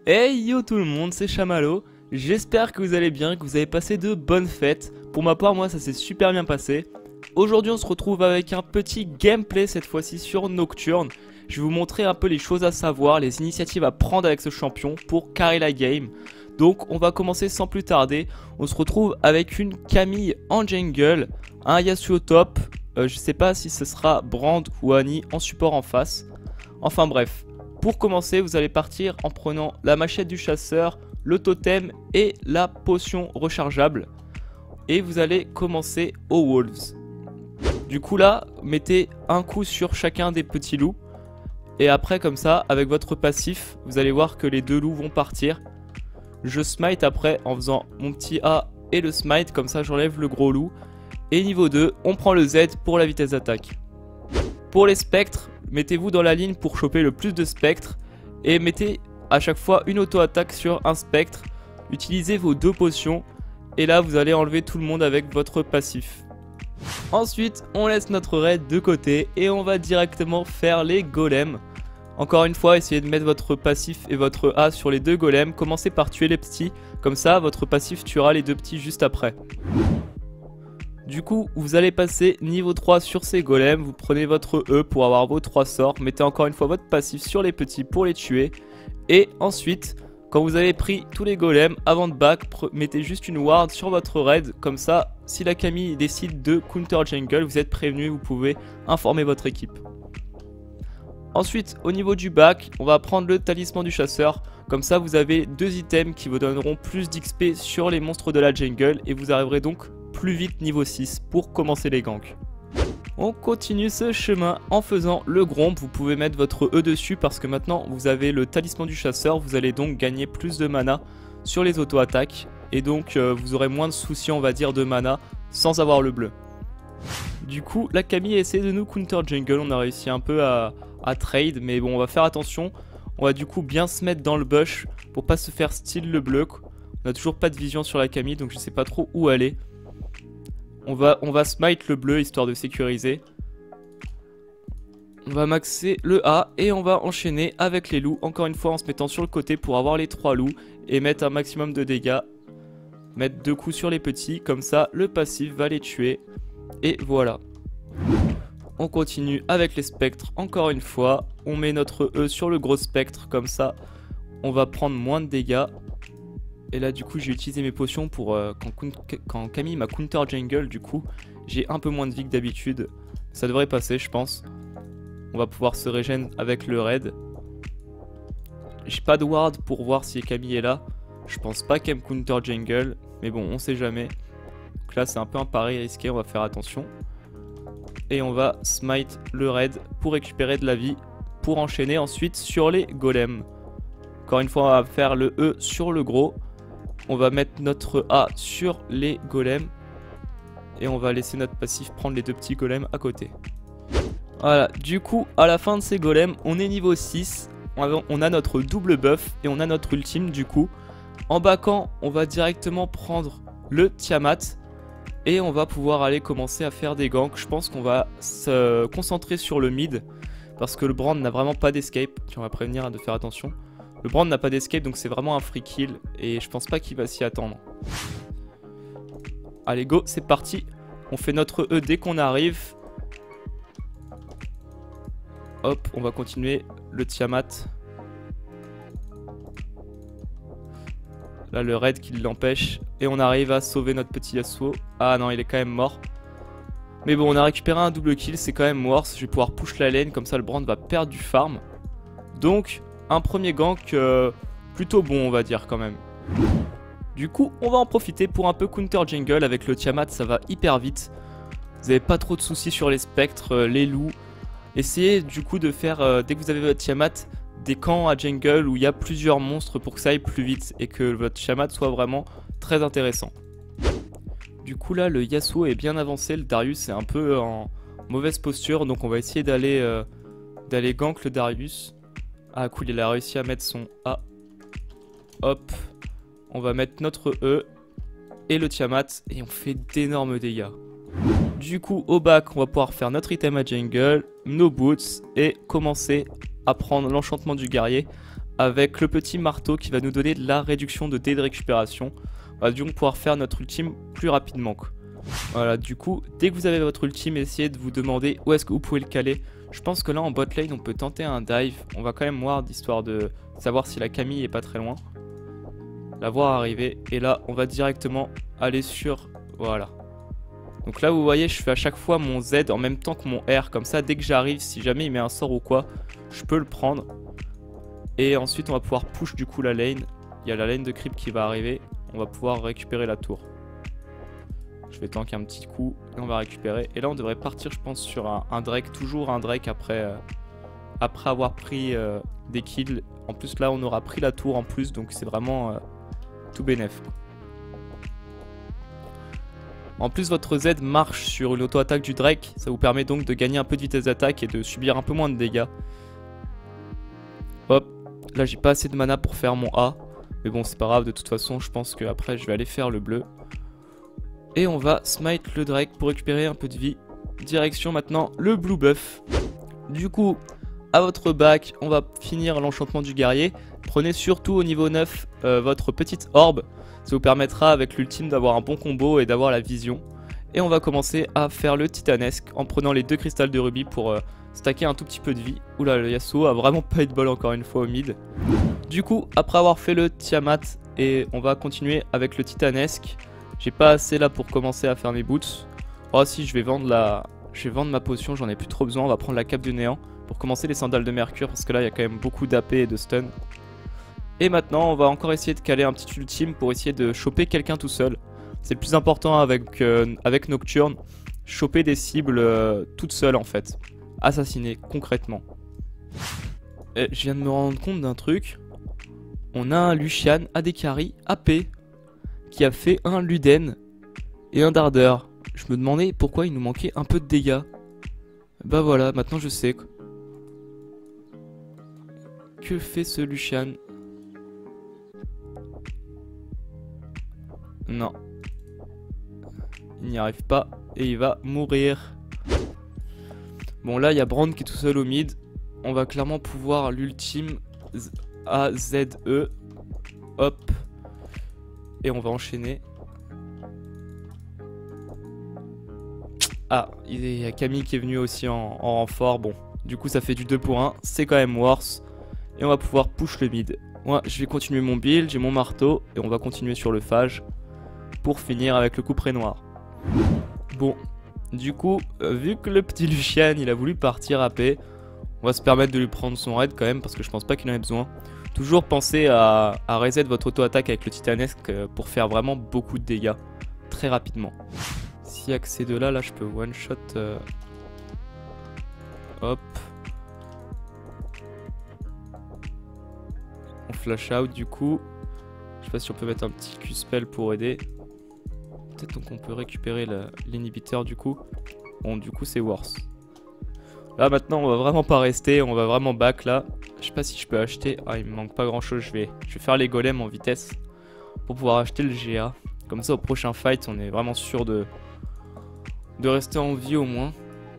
Hey yo tout le monde, c'est Chamallow. J'espère que vous allez bien, que vous avez passé de bonnes fêtes. Pour ma part, moi ça s'est super bien passé. Aujourd'hui on se retrouve avec un petit gameplay cette fois-ci sur Nocturne. Je vais vous montrer un peu les choses à savoir, les initiatives à prendre avec ce champion pour carry la game. Donc on va commencer sans plus tarder. On se retrouve avec une Camille en jungle, un Yasuo top. Je sais pas si ce sera Brand ou Annie en support en face. Enfin bref. Pour commencer, vous allez partir en prenant la machette du chasseur, le totem et la potion rechargeable. Et vous allez commencer aux Wolves. Du coup là, mettez un coup sur chacun des petits loups. Et après comme ça, avec votre passif, vous allez voir que les deux loups vont partir. Je smite après en faisant mon petit A et le smite, comme ça j'enlève le gros loup. Et niveau 2, on prend le Z pour la vitesse d'attaque. Pour les spectres, mettez-vous dans la ligne pour choper le plus de spectres et mettez à chaque fois une auto-attaque sur un spectre. Utilisez vos deux potions et là vous allez enlever tout le monde avec votre passif. Ensuite, on laisse notre raid de côté et on va directement faire les golems. Encore une fois, essayez de mettre votre passif et votre A sur les deux golems. Commencez par tuer les petits, comme ça votre passif tuera les deux petits juste après. Du coup, vous allez passer niveau 3 sur ces golems, vous prenez votre E pour avoir vos 3 sorts, mettez encore une fois votre passif sur les petits pour les tuer. Et ensuite, quand vous avez pris tous les golems, avant de back, mettez juste une ward sur votre raid, comme ça, si la Camille décide de counter jungle, vous êtes prévenu, vous pouvez informer votre équipe. Ensuite, au niveau du back, on va prendre le talisman du chasseur, comme ça vous avez deux items qui vous donneront plus d'XP sur les monstres de la jungle et vous arriverez donc plus vite niveau 6 pour commencer les ganks. On continue ce chemin en faisant le gromp, vous pouvez mettre votre E dessus parce que maintenant vous avez le talisman du chasseur, vous allez donc gagner plus de mana sur les auto-attaques et donc vous aurez moins de soucis on va dire de mana sans avoir le bleu. Du coup la Camille essaie de nous counter jungle, on a réussi un peu à trade mais bon on va faire attention, on va du coup bien se mettre dans le bush pour pas se faire style le bleu. On a toujours pas de vision sur la Camille donc je sais pas trop où aller. On va smite le bleu histoire de sécuriser. On va maxer le A et on va enchaîner avec les loups. Encore une fois en se mettant sur le côté pour avoir les 3 loups et mettre un maximum de dégâts. Mettre 2 coups sur les petits, comme ça le passif va les tuer. Et voilà. On continue avec les spectres encore une fois. On met notre E sur le gros spectre, comme ça on va prendre moins de dégâts. Et là du coup j'ai utilisé mes potions pour quand Camille m'a counter jungle, du coup j'ai un peu moins de vie que d'habitude. Ça devrait passer je pense. On va pouvoir se régénérer avec le raid. J'ai pas de ward pour voir si Camille est là. Je pense pas qu'elle me counter jungle, mais bon on sait jamais. Donc là c'est un peu un pari risqué, on va faire attention. Et on va smite le raid pour récupérer de la vie, pour enchaîner ensuite sur les golems. Encore une fois on va faire le E sur le gros. On va mettre notre A sur les golems. Et on va laisser notre passif prendre les deux petits golems à côté. Voilà, du coup, à la fin de ces golems, on est niveau 6. On a notre double buff et on a notre ultime du coup. En backant, on va directement prendre le Tiamat. Et on va pouvoir aller commencer à faire des ganks. Je pense qu'on va se concentrer sur le mid. Parce que le Brand n'a vraiment pas d'escape. On va prévenir de faire attention. Le Brand n'a pas d'escape donc c'est vraiment un free kill et je pense pas qu'il va s'y attendre. Allez go, c'est parti. On fait notre E dès qu'on arrive. Hop, on va continuer le Tiamat. Là le raid qui l'empêche et on arrive à sauver notre petit Yasuo. Ah non, il est quand même mort. Mais bon, on a récupéré un double kill, c'est quand même worse. Je vais pouvoir push la lane, comme ça le Brand va perdre du farm. Donc un premier gank plutôt bon on va dire quand même. Du coup on va en profiter pour un peu counter jungle avec le Tiamat, ça va hyper vite. Vous n'avez pas trop de soucis sur les spectres, les loups. Essayez du coup de faire, dès que vous avez votre Tiamat, des camps à jungle où il y a plusieurs monstres pour que ça aille plus vite et que votre Tiamat soit vraiment très intéressant. Du coup là le Yasuo est bien avancé, le Darius est un peu en mauvaise posture donc on va essayer d'aller gank le Darius. Ah cool, il a réussi à mettre son A. Hop. On va mettre notre E et le Tiamat et on fait d'énormes dégâts. Du coup au back on va pouvoir faire notre item à jungle, nos boots et commencer à prendre l'enchantement du guerrier avec le petit marteau qui va nous donner de la réduction de dés de récupération. On va donc pouvoir faire notre ultime plus rapidement, quoi. Voilà, du coup, dès que vous avez votre ultime, essayez de vous demander où est-ce que vous pouvez le caler. Je pense que là en bot lane on peut tenter un dive. On va quand même voir d'histoire de savoir si la Camille est pas très loin. La voir arriver. Et là on va directement aller sur... Voilà. Donc là vous voyez je fais à chaque fois mon Z en même temps que mon R. Comme ça dès que j'arrive, si jamais il met un sort ou quoi, je peux le prendre. Et ensuite on va pouvoir push du coup la lane. Il y a la lane de creep qui va arriver. On va pouvoir récupérer la tour. Je vais tanker un petit coup et on va récupérer. Et là on devrait partir je pense sur un Drake. Toujours un Drake après avoir pris des kills. En plus là on aura pris la tour en plus. Donc c'est vraiment tout bénef. En plus votre Z marche sur une auto-attaque du Drake. Ça vous permet donc de gagner un peu de vitesse d'attaque et de subir un peu moins de dégâts. Hop. Là j'ai pas assez de mana pour faire mon A. Mais bon c'est pas grave, de toute façon je pense qu'après je vais aller faire le bleu. Et on va smite le Drake pour récupérer un peu de vie. Direction maintenant le blue buff. Du coup, à votre bac, on va finir l'enchantement du guerrier. Prenez surtout au niveau 9 votre petite orbe. Ça vous permettra avec l'ultime d'avoir un bon combo et d'avoir la vision. Et on va commencer à faire le titanesque en prenant les 2 cristals de rubis pour stacker un tout petit peu de vie. Oula, le Yasuo a vraiment pas eu de bol encore une fois au mid. Du coup, après avoir fait le Tiamat, et on va continuer avec le titanesque. J'ai pas assez là pour commencer à faire mes boots. Oh si, je vais vendre ma potion, j'en ai plus trop besoin. On va prendre la cape du néant pour commencer les sandales de mercure parce que là il y a quand même beaucoup d'AP et de stun. Et maintenant on va encore essayer de caler un petit ultime pour essayer de choper quelqu'un tout seul. C'est le plus important avec Nocturne. Choper des cibles toutes seules en fait. Assassiner concrètement. Et je viens de me rendre compte d'un truc. On a un Lucian, Adekari, AP qui a fait un Luden et un Darder. Je me demandais pourquoi il nous manquait un peu de dégâts. Bah voilà, maintenant je sais. Que fait ce Lucian? Non. Il n'y arrive pas et il va mourir. Bon là il y a Brand qui est tout seul au mid. On va clairement pouvoir l'ultime AZE. Hop. Et on va enchaîner. Ah, il y a Camille qui est venu aussi en renfort. Bon, du coup ça fait du 2 pour 1. C'est quand même worse. Et on va pouvoir push le mid. Moi, je vais continuer mon build. J'ai mon marteau. Et on va continuer sur le phage. Pour finir avec le couperet noir. Bon, du coup, vu que le petit Lucian, il a voulu partir AP, on va se permettre de lui prendre son raid quand même. Parce que je pense pas qu'il en ait besoin. Toujours pensez à reset votre auto-attaque avec le titanesque pour faire vraiment beaucoup de dégâts très rapidement. Si avec ces deux-là, là je peux one-shot. Hop. On flash out du coup. Je sais pas si on peut mettre un petit Q-spell pour aider. Peut-être donc on peut récupérer l'inhibiteur du coup. Bon du coup c'est worse. Là maintenant on va vraiment pas rester, on va vraiment back là. Je sais pas si je peux acheter. Ah il me manque pas grand chose, je vais faire les golems en vitesse pour pouvoir acheter le GA. Comme ça au prochain fight on est vraiment sûr de rester en vie au moins.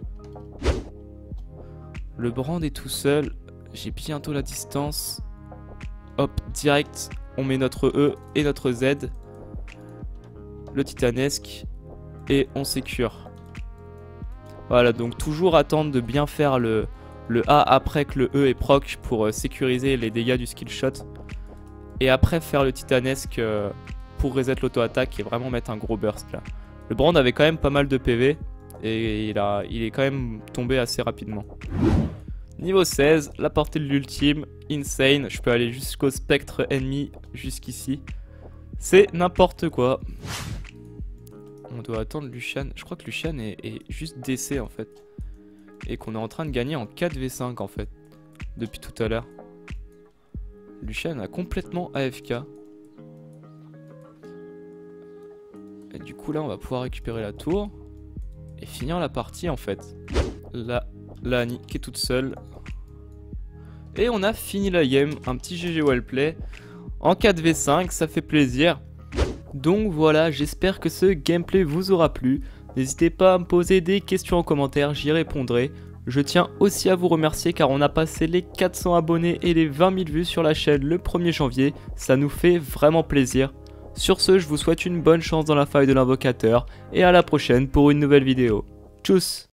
Le Brand est tout seul. J'ai bientôt la distance. Hop, direct, on met notre E et notre Z. Le titanesque. Et on sécure. Voilà, donc toujours attendre de bien faire le A après que le E est proc pour sécuriser les dégâts du skill shot. Et après faire le titanesque pour reset l'auto-attaque et vraiment mettre un gros burst là. Le Brand avait quand même pas mal de PV et il est quand même tombé assez rapidement. Niveau 16, la portée de l'ultime, insane. Je peux aller jusqu'au spectre ennemi jusqu'ici. C'est n'importe quoi. On doit attendre Lucian. Je crois que Lucian est juste DC en fait. Et qu'on est en train de gagner en 4v5 en fait. Depuis tout à l'heure. Lucian a complètement AFK. Et du coup là on va pouvoir récupérer la tour. Et finir la partie en fait. Là, Annie qui est toute seule. Et on a fini la game. Un petit GG Wellplay. En 4v5, ça fait plaisir. Donc voilà, j'espère que ce gameplay vous aura plu. N'hésitez pas à me poser des questions en commentaire, j'y répondrai. Je tiens aussi à vous remercier car on a passé les 400 abonnés et les 20 000 vues sur la chaîne le 1er janvier, ça nous fait vraiment plaisir. Sur ce, je vous souhaite une bonne chance dans la faille de l'invocateur et à la prochaine pour une nouvelle vidéo. Tchuss!